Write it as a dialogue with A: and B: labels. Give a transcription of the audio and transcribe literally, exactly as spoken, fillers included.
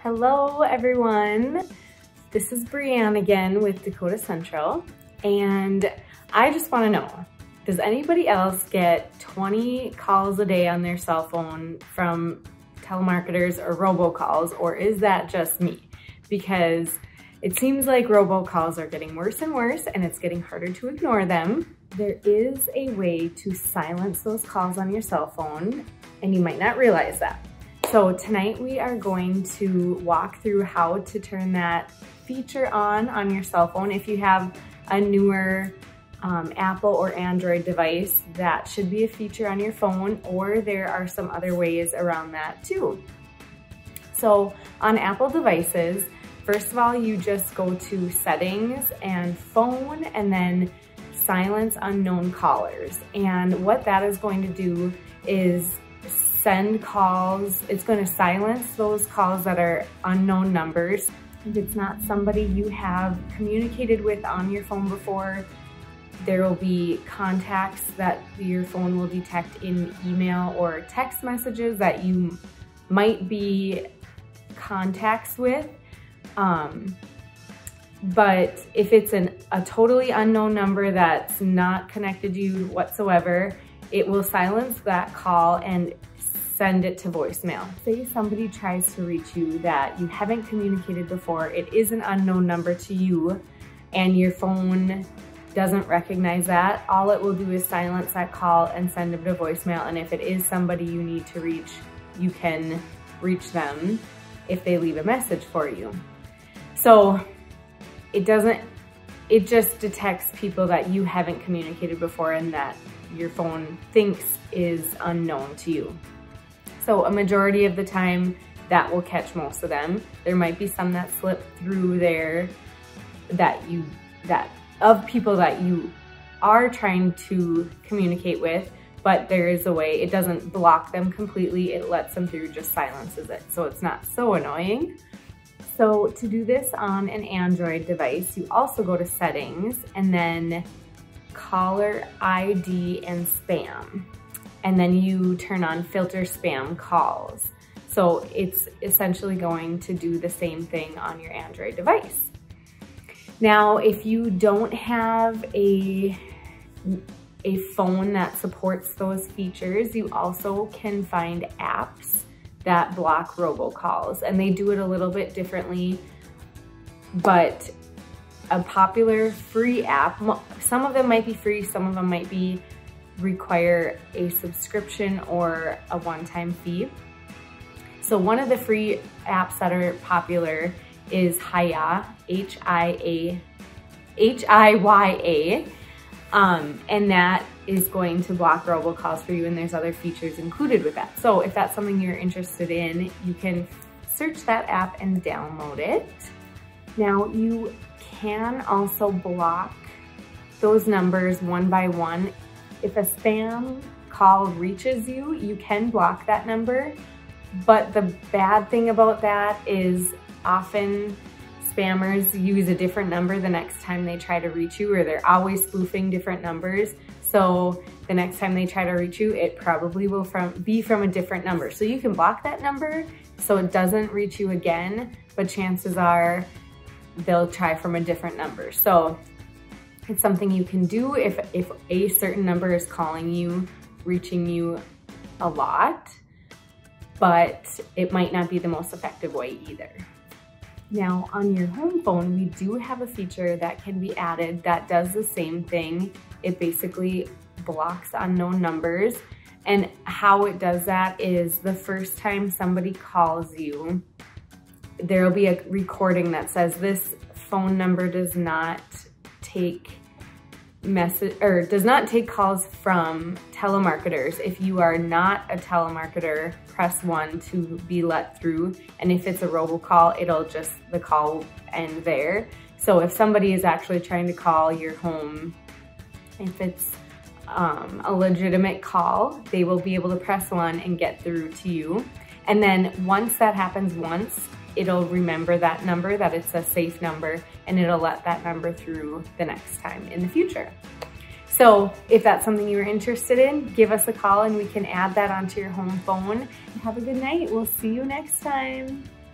A: Hello everyone, this is Brianne again with Dakota Central, and I just want to know, does anybody else get twenty calls a day on their cell phone from telemarketers or robocalls, or is that just me? Because it seems like robocalls are getting worse and worse and it's getting harder to ignore them. There is a way to silence those calls on your cell phone, and you might not realize that. So tonight we are going to walk through how to turn that feature on on your cell phone. If you have a newer um, Apple or Android device, that should be a feature on your phone, or there are some other ways around that too. So on Apple devices, first of all, you just go to settings and phone and then silence unknown callers. And what that is going to do is send calls. It's going to silence those calls that are unknown numbers. If it's not somebody you have communicated with on your phone before, there will be contacts that your phone will detect in email or text messages that you might be contacts with. Um, but if it's an, a totally unknown number that's not connected to you whatsoever, it will silence that call and send it to voicemail. Say somebody tries to reach you that you haven't communicated before, it is an unknown number to you, and your phone doesn't recognize that, all it will do is silence that call and send them to voicemail. And if it is somebody you need to reach, you can reach them if they leave a message for you. So it doesn't, it just detects people that you haven't communicated before and that your phone thinks is unknown to you. So a majority of the time that will catch most of them. There might be some that slip through there that you, that of people that you are trying to communicate with, but there is a way. It doesn't block them completely, it lets them through, just silences it. So it's not so annoying. So to do this on an Android device, you also go to settings and then caller I D and spam. And then you turn on filter spam calls. So it's essentially going to do the same thing on your Android device. Now, if you don't have a, a phone that supports those features, you also can find apps that block robocalls, and they do it a little bit differently, but a popular free app, some of them might be free, some of them might be require a subscription or a one-time fee. So one of the free apps that are popular is Hiya, H I A, H I Y A, um, and that is going to block robocalls for you, and there's other features included with that. So if that's something you're interested in, you can search that app and download it. Now you can also block those numbers one by one. If a spam call reaches you, you can block that number, but the bad thing about that is often spammers use a different number the next time they try to reach you, or they're always spoofing different numbers. So the next time they try to reach you, it probably will from, be from a different number. So you can block that number so it doesn't reach you again, but chances are they'll try from a different number. So it's something you can do if, if a certain number is calling you, reaching you a lot, but it might not be the most effective way either. Now on your home phone, we do have a feature that can be added that does the same thing. It basically blocks unknown numbers, and how it does that is the first time somebody calls you, there'll be a recording that says this phone number does not take message or does not take calls from telemarketers. If you are not a telemarketer, press one to be let through, and if it's a robocall, it'll just, the call will end there. So if somebody is actually trying to call your home, if it's um, a legitimate call, they will be able to press one and get through to you. And then once that happens once, it'll remember that number, that it's a safe number, and it'll let that number through the next time in the future. So if that's something you're interested in, give us a call and we can add that onto your home phone. Have a good night. We'll see you next time.